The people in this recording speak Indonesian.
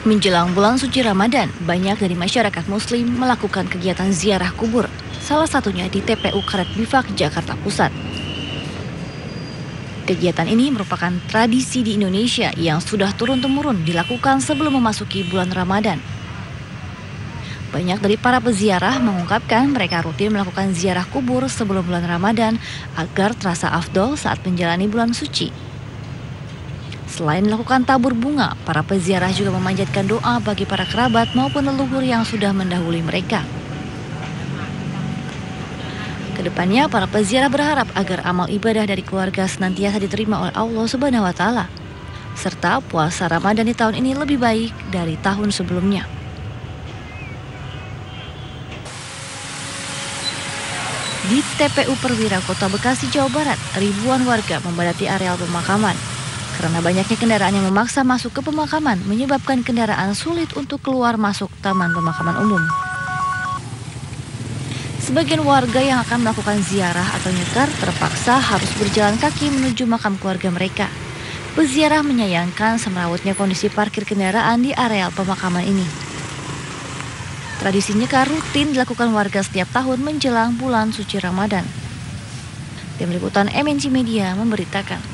Menjelang bulan suci Ramadan, banyak dari masyarakat Muslim melakukan kegiatan ziarah kubur, salah satunya di TPU Karet Bifak, Jakarta Pusat. Kegiatan ini merupakan tradisi di Indonesia yang sudah turun-temurun dilakukan sebelum memasuki bulan Ramadan. Banyak dari para peziarah mengungkapkan mereka rutin melakukan ziarah kubur sebelum bulan Ramadan agar terasa afdol saat menjalani bulan suci. Selain melakukan tabur bunga, para peziarah juga memanjatkan doa bagi para kerabat maupun leluhur yang sudah mendahului mereka. Kedepannya, para peziarah berharap agar amal ibadah dari keluarga senantiasa diterima oleh Allah Subhanahu wa Ta'ala, serta puasa Ramadan di tahun ini lebih baik dari tahun sebelumnya. Di TPU Perwira, Kota Bekasi, Jawa Barat, ribuan warga memadati areal pemakaman. Karena banyaknya kendaraan yang memaksa masuk ke pemakaman, menyebabkan kendaraan sulit untuk keluar masuk taman pemakaman umum. Sebagian warga yang akan melakukan ziarah atau nyekar terpaksa harus berjalan kaki menuju makam keluarga mereka. Peziarah menyayangkan semrawutnya kondisi parkir kendaraan di areal pemakaman ini. Tradisi nyekar rutin dilakukan warga setiap tahun menjelang bulan suci Ramadan. Tim Liputan MNC Media memberitakan.